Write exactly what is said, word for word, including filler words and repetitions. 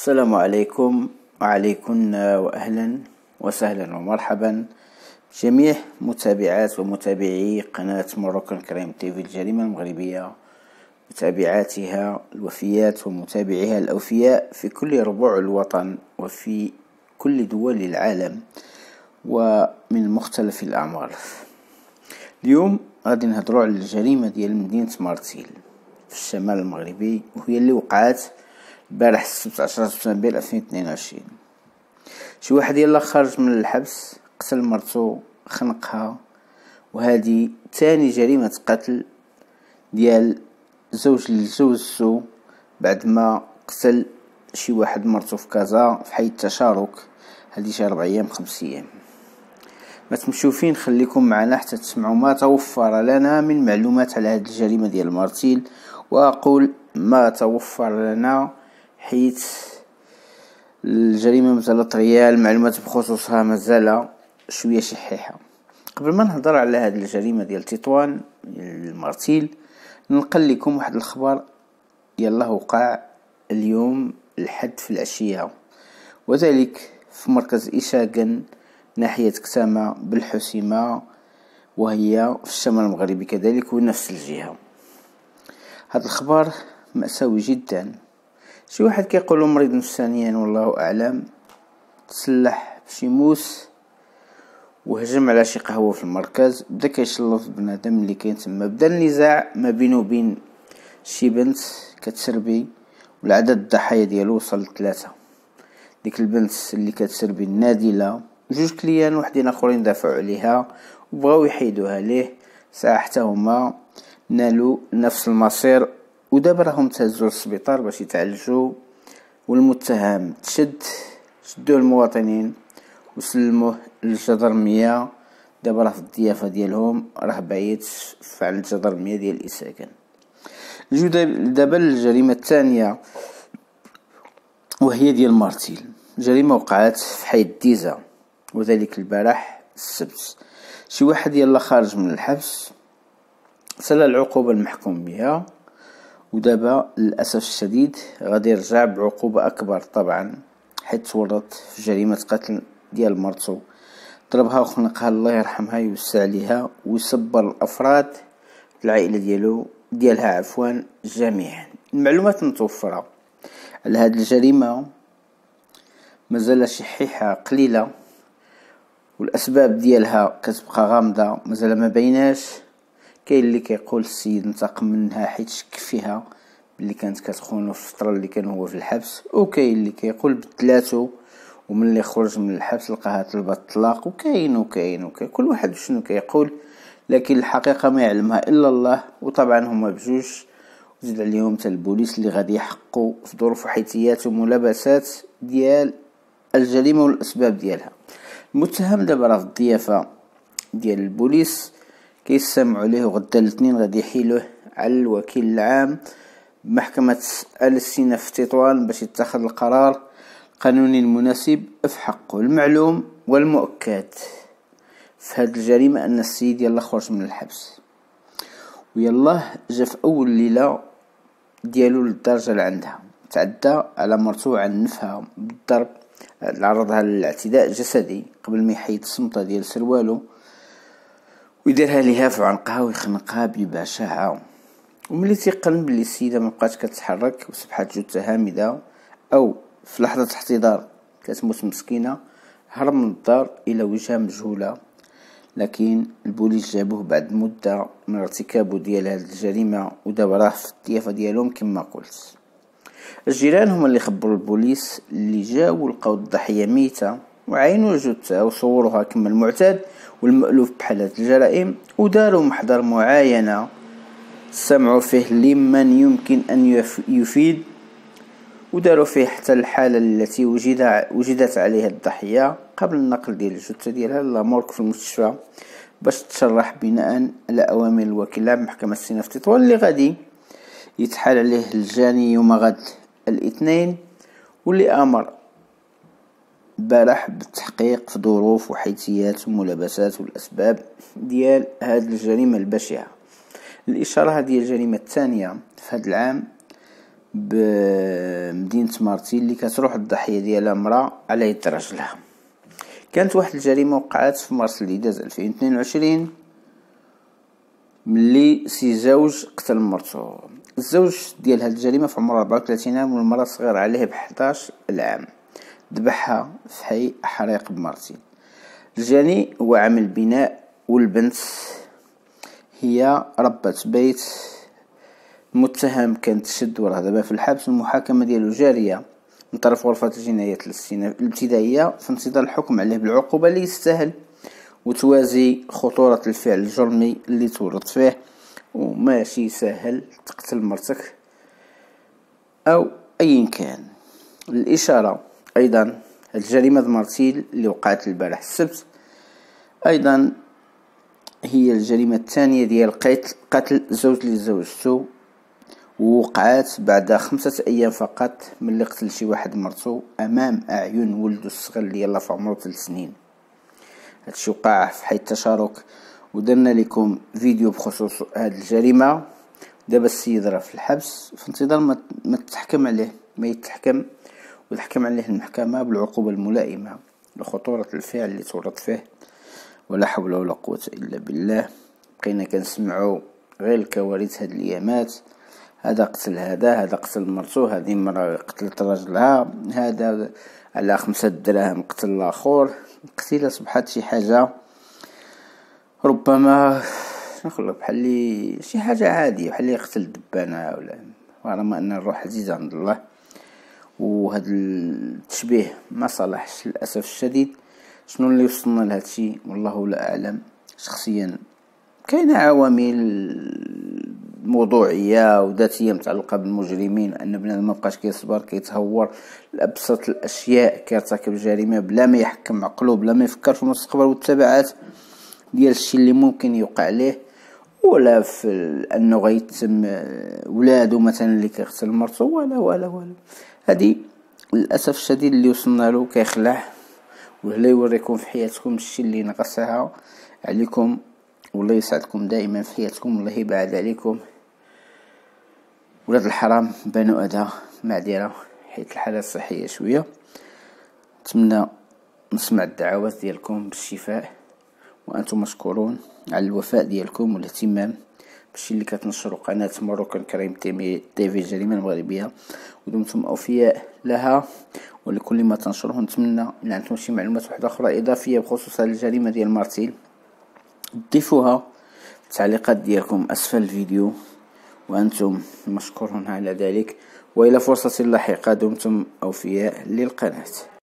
السلام عليكم وعليكن وأهلا وسهلا ومرحبا جميع متابعات ومتابعي قناة مروكان كرايم تيفي الجريمة المغربية، متابعاتها الوفيات ومتابعيها الأوفياء في كل ربوع الوطن وفي كل دول العالم ومن مختلف الأعمار. اليوم غادي نهضروا على الجريمة ديال مدينة مرتيل في الشمال المغربي، وهي اللي وقعت البارح السبت عشرة سبتمبر ألفين واثنين وعشرين. شي واحد يلا خرج من الحبس قتل مرتو خنقها، وهذه تاني جريمة قتل ديال زوج للجوزو بعد ما قتل شي واحد مرتو في كازا في حي التشارك. هذه شي ربع ايام خمس ايام. ما تمشوا فين، خليكم معنا حتى تسمعوا ما توفر لنا من معلومات على هذه الجريمة ديال مرتيل، واقول ما توفر لنا حيث الجريمة مازال طرية، المعلومات بخصوصها مازال شوية شحيحة. قبل ما نهضر على هذه الجريمة ديال تطوان المرتيل، ننقل لكم واحد الخبر يلا وقع اليوم الحد في العشية، وذلك في مركز إشاقن ناحية كتامة بالحسيمة، وهي في الشمال المغربي كذلك ونفس الجهة. هذا الخبر مأساوي جدا. شي واحد كيقولوا مريض نفسانيا والله أعلم، تسلح بشي موس وهجم على شي قهوة في المركز، بدا كيشلط بنادم اللي كاين تما. بدا النزاع ما بينه وبين شي بنت كتسربي، والعدد الضحايا ديالو وصل لثلاثة. ديك البنت اللي كتسربي النادلة، جوج كليان وحدين اخرين دافعوا عليها وبغاو يحيدوها ليه، ساعة حتى هما نالوا نفس المصير، ودابا راهم تهزوا للسبيطار باش يتعالجوا. والمتهم تشد شدوه المواطنين وسلموه للجدرمية. دابا راه في الضيافة ديالهم، راه بايت في على الجدرمية ديال إساكن. نجيو دابا للجريمة الثانية وهي ديال مرتيل. جريمة وقعت في حي الديزة، وذلك البارح السبت. شي واحد يلا خارج من الحبس سلا العقوبة المحكوم بها، ودابا للأسف الشديد غادي يرجع بعقوبة أكبر طبعا، حيث تورط في جريمة قتل ديال مرتو، ضربها وخنقها الله يرحمها يوسع عليها ويصبر الأفراد العائلة ديالو ديالها عفوا جميعا. المعلومات متوفرة على هذه الجريمة مازال شحيحة قليلة، والأسباب ديالها كتبقى غامضة مازال ما بيناش. كاين اللي كيقول السيد انتقم منها حيت شك فيها باللي كانت كتخونو في الفترة اللي كان هو في الحبس، وكاين اللي كيقول بدلاتو ومن اللي خرج من الحبس لقاها طلبت الطلاق، وكاين وكاين وكاين كل واحد شنو كيقول، لكن الحقيقة ما يعلمها إلا الله. وطبعا هما بجوج، وزيد عليهم حتى البوليس اللي غادي يحققوا في ظروف وحيثيات وملابسات ديال الجريمة والأسباب ديالها. المتهم دابا راه في الضيافة ديال البوليس كيسمعوا ليه، وغدا الاثنين غادي يحيلوه على الوكيل العام بمحكمة آل السينة في تطوان باش يتخذ القرار القانوني المناسب في حقه. المعلوم والمؤكد في هذه الجريمة أن السيد يلا خرج من الحبس، ويلا جا في أول ليلة ديالو للدرجة اللي عندها، تعدى على مرتو عنفها بالضرب، عرضها للاعتداء الجسدي قبل ما يحيد الصمتة ديال سروالو ويديرها ليها في عنقها ويخنقها ببشاعة. وملي تيقن بلي السيدة مبقاش كتحرك وصبحت جثة هامدة، أو في لحظة احتضار كتموت مسكينة، هرب من الدار إلى وجهة مجهولة. لكن البوليس جابوه بعد مدة من ارتكابه ديال هذه الجريمة، ودابا راه في الضيافة ديالهم كما قلت. الجيران هما اللي خبروا البوليس اللي جاو لقاو الضحية ميتة وعينوا جثة وصوروها كما المعتاد والمألوف بحال هاد الجرائم، وداروا محضر معاينة سمعوا فيه لمن يمكن أن يفيد، وداروا فيه حتى الحالة التي وجد وجدت عليها الضحية قبل النقل ديال الجثة ديالها للمورك في المستشفى باش تشرح بناء على أوامر الوكيل العام محكمة السينة في تطوان، اللي غادي يتحال عليه الجاني يوم غد الاثنين، واللي أمر بارح بالتحقيق في ظروف وحيثيات وملابسات والأسباب ديال هذه الجريمة البشعة. الإشارة هذه الجريمة الثانية في هذا العام بمدينة مارتيل اللي كتروح الضحية ديالها مرأة على يد راجلها. كانت واحد الجريمة وقعت في مارس اللي داز ألفين واثنين وعشرين ملي سي زوج قتل مرتو. الزوج ديال هاد الجريمة في عمره أربعة وثلاثين عام والمرأة صغيرة عليه بحداش العام، ذبحها في حي حريق بمارتيل. الجاني هو عامل بناء والبنت هي ربة بيت. المتهم كان تشد وراه دابا في الحبس. المحاكمة ديالو جارية من طرف غرفة الجنايات الابتدائية في انتظار الحكم عليه بالعقوبة اللي يستاهل وتوازي خطورة الفعل الجرمي اللي تورط فيه. وماشي سهل تقتل مرتك او ايا كان. الاشارة ايضا الجريمة مارتيل اللي وقعت البارح السبت ايضا هي الجريمة الثانية ديال قتل قتل زوج لزوجته، ووقعت بعد خمسة ايام فقط من اللي قتل شي واحد مرتو امام اعين ولده الصغير اللي يلا في عمره ثلاث سنين. هادشي وقع في حي التشارك ودرنا لكم فيديو بخصوص هاد الجريمة. دابا السيد راه في الحبس في انتظار ما تحكم عليه ما يتحكم وتحكم عليه المحكمة بالعقوبة الملائمة لخطورة الفعل اللي تورط فيه. ولا حول ولا قوة الا بالله. بقينا كنسمعوا غير الكوارث هاد الايامات، هذا قتل هذا هذا قتل مرتو، هذه مرة قتلت راجلها، هذا على خمسة دراهم قتل الاخر. القتيلة صبحت شي حاجة ربما نقول بحال لي شي حاجة عادية بحال لي يقتل دبانة ولا رغم ان الروح عزيزة عند الله. وهذا التشبيه ما صلحش للاسف الشديد. شنو اللي وصلنا لهذا الشيء والله لا اعلم. شخصيا كاينه عوامل موضوعيه وذاتيه متعلقه بالمجرمين، ان بنادم ما بقاش كيصبر كيتهور لابسط الاشياء كيرتكب جريمه بلا ما يحكم عقله بلا ما يفكر في المستقبل والتبعات ديال الشيء اللي ممكن يوقع ليه، ولا في انه غيتم ولاده مثلا اللي كيغتل مرته ولا ولا ولا. هذه للاسف الشديد اللي وصلنا له كيخلع ولا يوريكم في حياتكم الشيء اللي نقصها عليكم. والله يسعدكم دائما في حياتكم، والله يبعد عليكم ولاد الحرام بنو أذى معذرة حيت الحالة الصحية شوية. نتمنى نسمع الدعوات ديالكم بالشفاء وأنتم مشكورون على الوفاء ديالكم والاهتمام بالشيء اللي كتنشروا قناة مروكان كريم تيفي الجريمة المغربية، ودمتم أوفياء لها ولكل ما تنشره. نتمنى ان عندكم شي معلومات واحدة اخرى اضافية بخصوص هذه الجريمة ديال مارتيل ضيفوها في التعليقات ديالكم اسفل الفيديو وانتم مشكورون على ذلك. والى فرصة لاحقة دمتم اوفياء للقناة.